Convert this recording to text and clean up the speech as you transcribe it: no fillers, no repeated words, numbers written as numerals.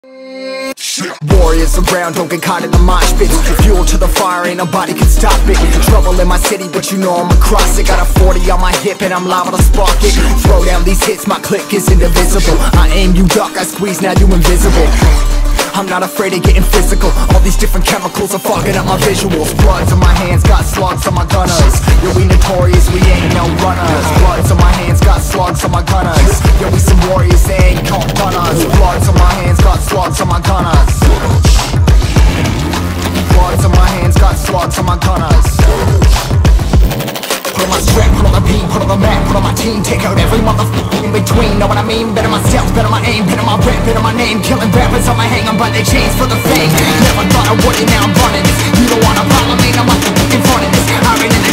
Warriors around, don't get caught in the mosh pit. Fuel to the fire, ain't nobody can stop it. Trouble in my city, but you know I'm across it. Got a 40 on my hip and I'm liable to spark it. Throw down these hits, my click is indivisible. I aim, you duck, I squeeze, now you invisible. I'm not afraid of getting physical. All these different chemicals are fogging up my visuals. Bloods on my hands, got slugs on my gunners. Yo, we notorious, we ain't no runners. Bloods on my hands, got slugs on my gunners. Yo, we some warriors, they ain't called gunners. Bloods on my hands, got slugs on my gunners. Bloods on my hands, got slugs on my gunners. Put on my strap, put on the beat, put on the map, put on my team. Take out every motherfucker in between, know what I mean? Better myself, better my aim, better my rap, better my name. Killing rappers on my hang, I'm by their chains for the fame. Never thought I would it, now I'm running this. You don't wanna follow me, I'm up in front of this. I ran in the